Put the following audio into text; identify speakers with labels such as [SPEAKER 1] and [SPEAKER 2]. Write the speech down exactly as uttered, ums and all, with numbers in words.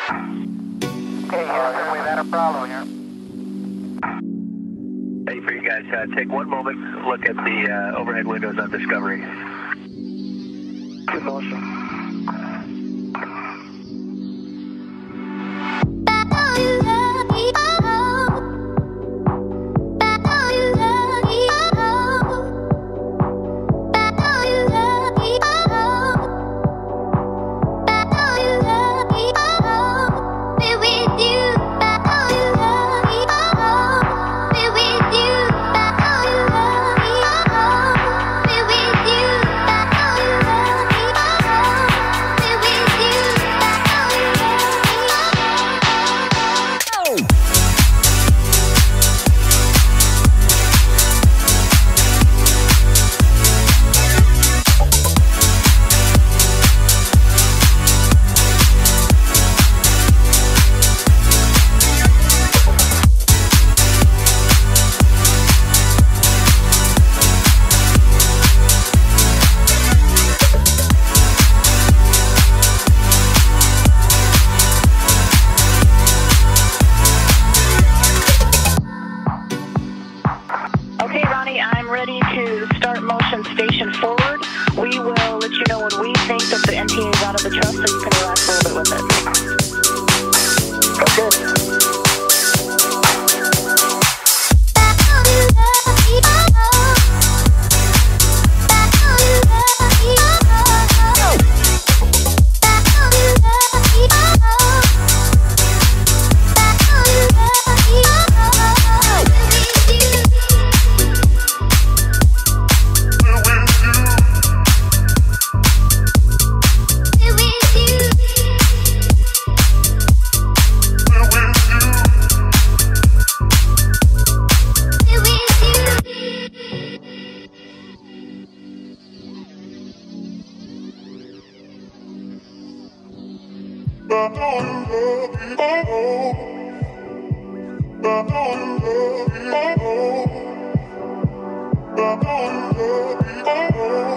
[SPEAKER 1] Okay, uh, we had a problem here.
[SPEAKER 2] Hey, for you guys, uh, take one moment, look at the uh, overhead windows on Discovery.
[SPEAKER 1] Good motion.
[SPEAKER 3] I'm ready to start motion station forward. We will let you know when we think that the N T A is out of the truss so you can relax a little bit with it.
[SPEAKER 1] Okay.
[SPEAKER 4] Oh,